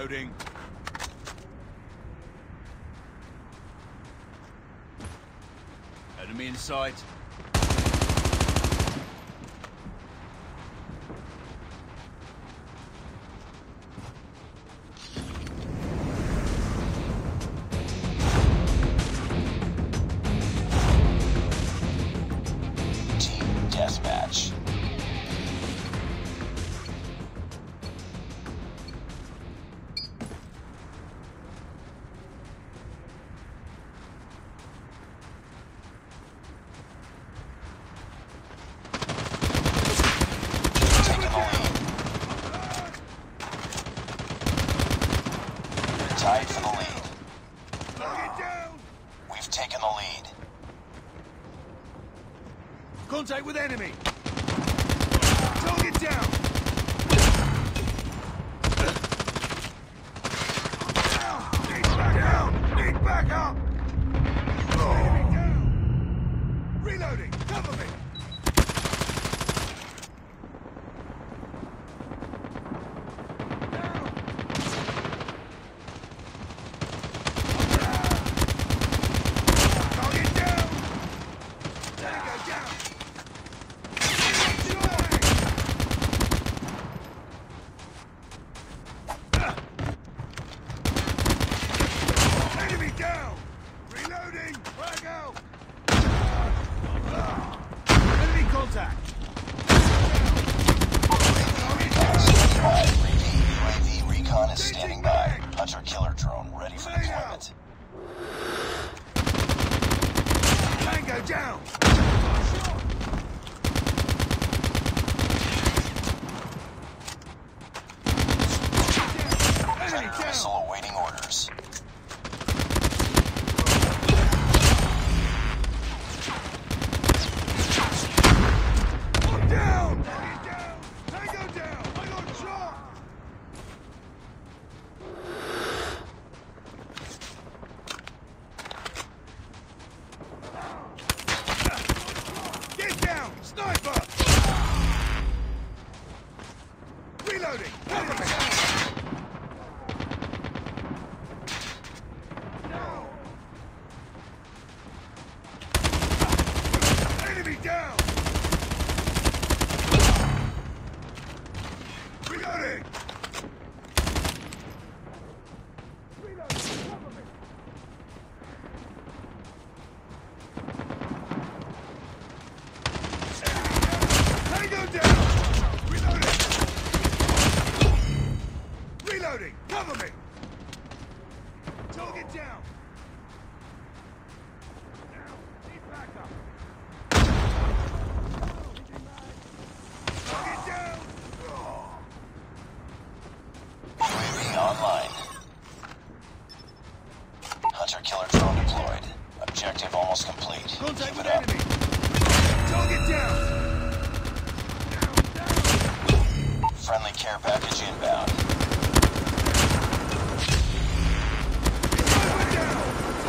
Reloading. Enemy in sight. Team deathmatch. Tied for the lead. We've taken the lead. Contact with enemy. Target down. Need backup. Enemy down. Reloading. Cover me. Enemy down! Reloading! Frag out! Enemy contact! UAV recon is standing by. Hunter killer drone ready for deployment. Tango down! Enemy Predator missile awaiting orders. Down! Tango down! I got shot! Get down! Sniper! Reloading! Cover me! Enemy down! Reloading! Cover me! Tango down! Reloading! Reloading! Cover me! Target down! Need backup! Target down! UAV online. Hunter killer drone deployed. Objective almost complete. Contact Keep with it up. enemy! Target down! Friendly care package inbound. Sniper down!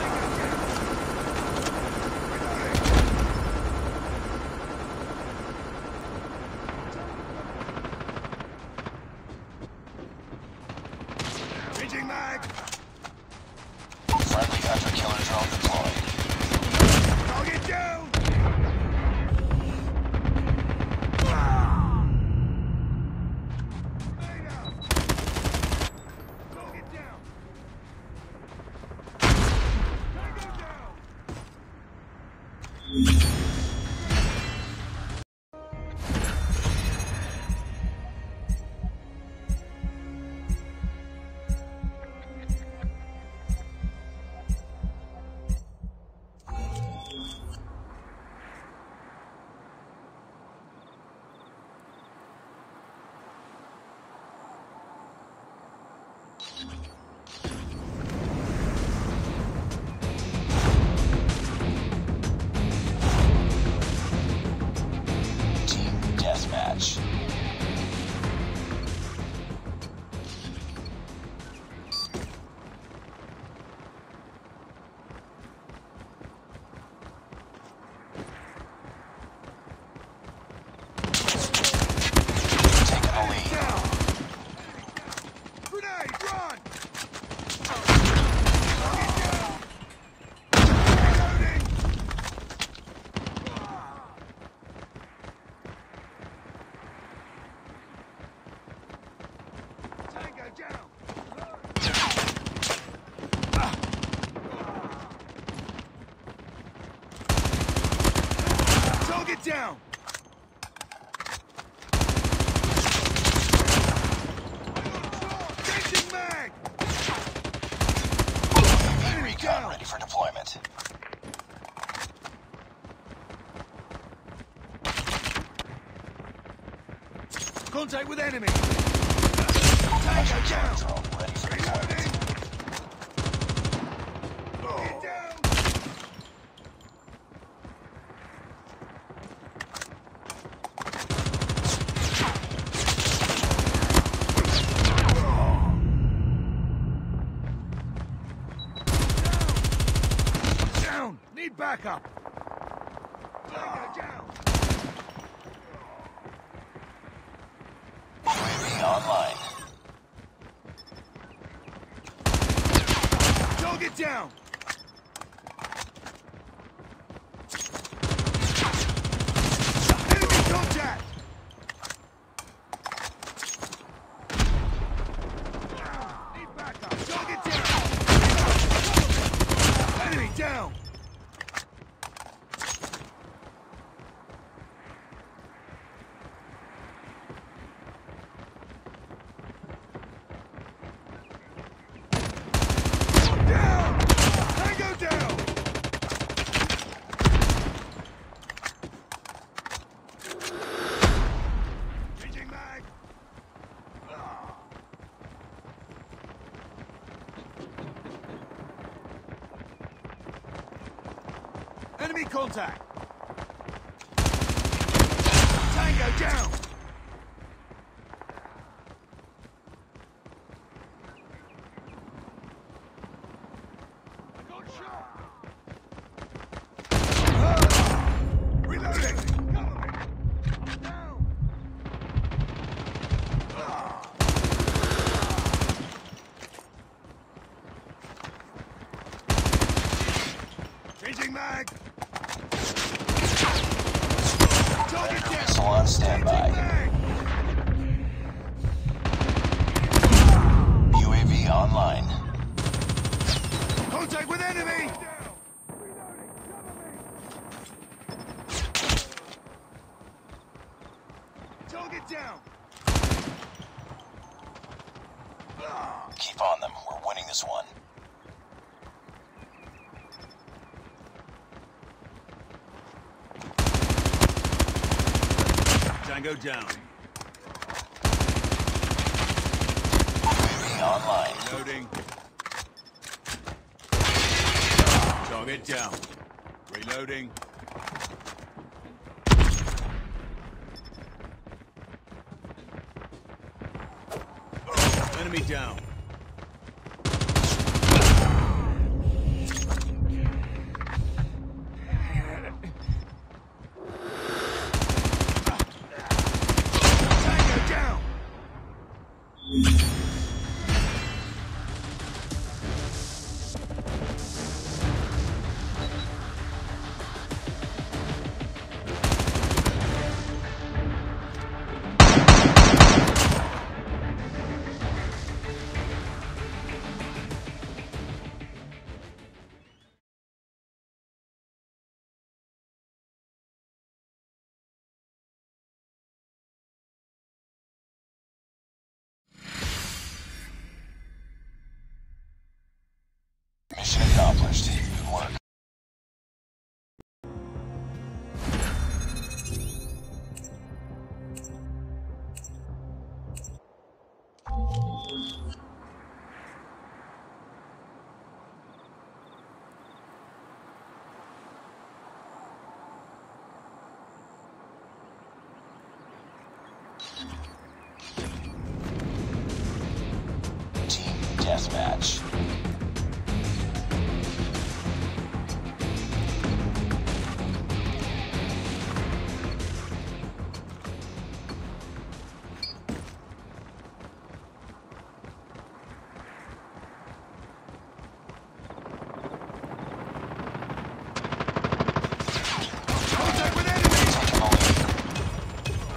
Changing mag! Friendly hunter killer drone deployed. Target down! Grenade out! Contact with enemy. Hunter Tango killer down. drone ready for deployment. Get down. Down. Need backup. Tango down. UAV online. Target down. Enemy contact. Need backup. Target down. Enemy down. Down. Tango down. Changing mag. Enemy contact. Tango down. I got shot. Reloading. Cover me. Down. Changing mag. Target down. Missile on standby. UAV online. Contact with enemy! Target down! Keep on them. We're winning this one. Tango down. UAV online. Loading. Target down. Reloading. Enemy down. Tango down. Mission accomplished. Good work. Team deathmatch. Contact with enemy! Taking the lead.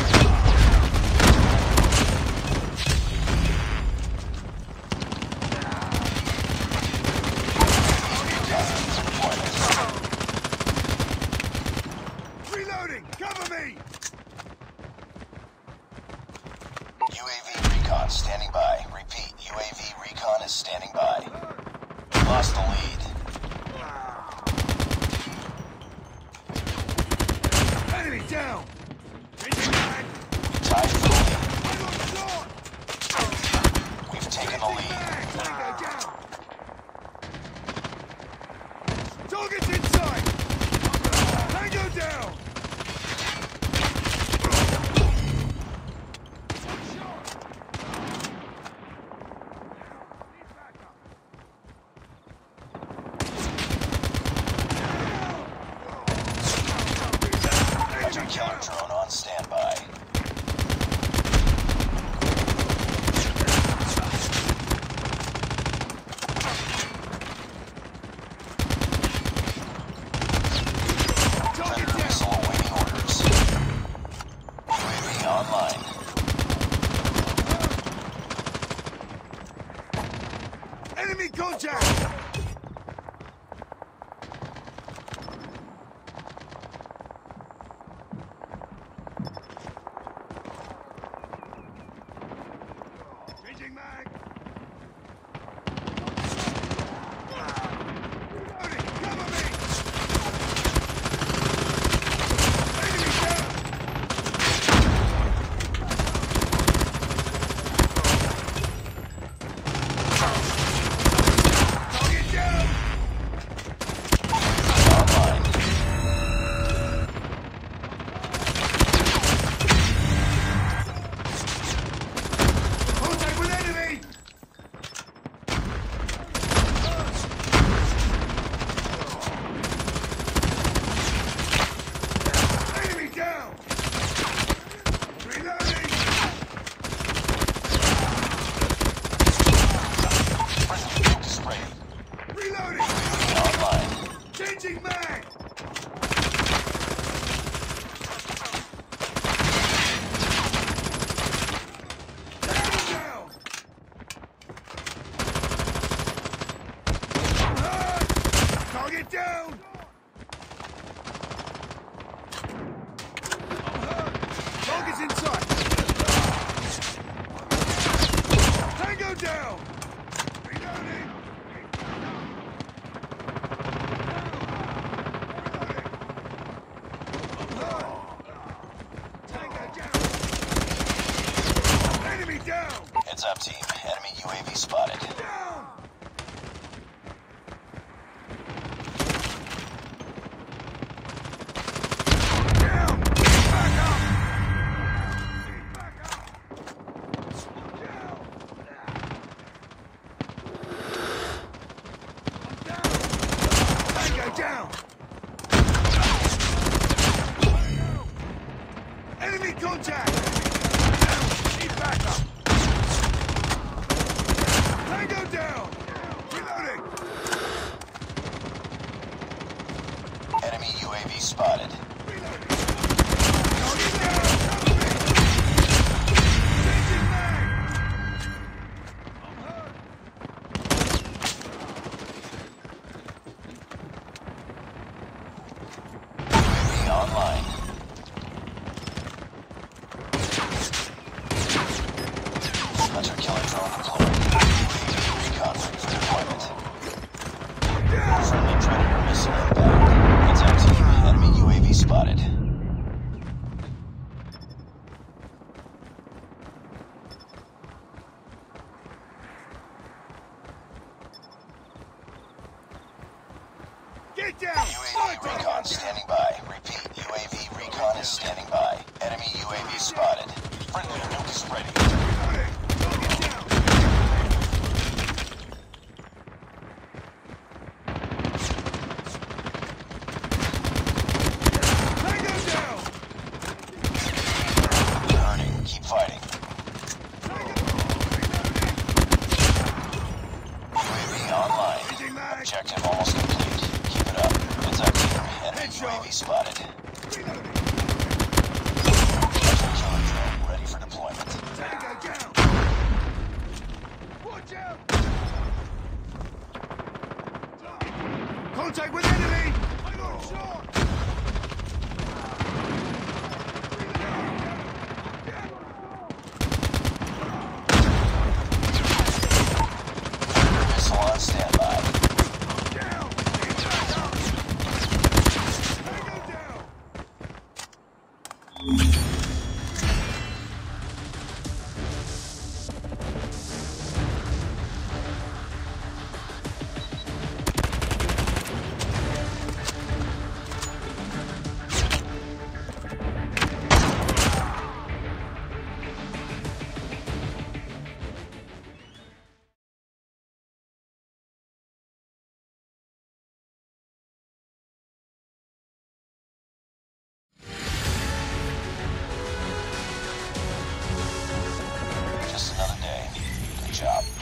Reloading! Cover me! UAV recon standing by. Repeat, UAV recon is standing by. Lost the lead. Enemy down! Changing mag! Tied for the lead. up, team. Enemy UAV spotted. Down! Down! Back up! Back up! Down! I'm down! Tango down! Enemy contact! Need backup! Tango down! Reloading! Enemy UAV spotted. Reloading! Target down! Changing mag! I'm hurt! UAV online. Hunter killer drone deployed. UAV recon ready for deployment. Friendly Predator missile inbound. Heads up, team. Enemy UAV spotted. Get down! UAV recon standing by. Repeat, UAV recon is standing by. Enemy UAV spotted. Friendly nuke is ready. Reloading! Target down! Tango down! You're hurting. Keep fighting. UAV online. Changing mag! Objective almost complete. Keep it up. Heads up, team. Enemy Headshot. UAV spotted. Reloading! Hunter killer drone ready for deployment. Tango down! Watch out! Contact with enemy! I got shot! Missile on standby. Down! Tango down! Just another day. Good job.